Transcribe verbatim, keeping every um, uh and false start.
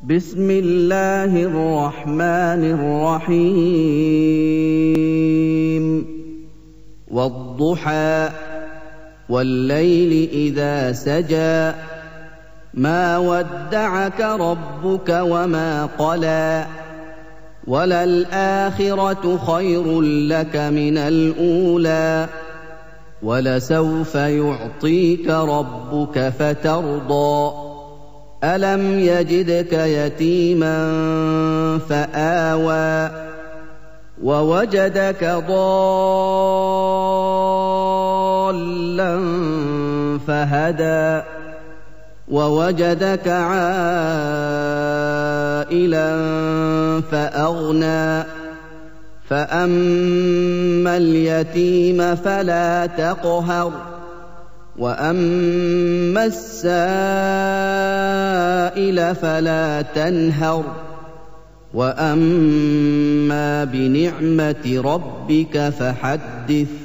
بسم الله الرحمن الرحيم والضحى والليل إذا سجى ما ودعك ربك وما قلى وللآخرة خير لك من الأولى ولسوف يعطيك ربك فترضى ألم يجدك يتيما فآوى ووجدك ضالا فهدى ووجدك عائلا فأغنى فأما اليتيم فلا تقهر وأما السائل فلا تنهر وأما بنعمة ربك فحدث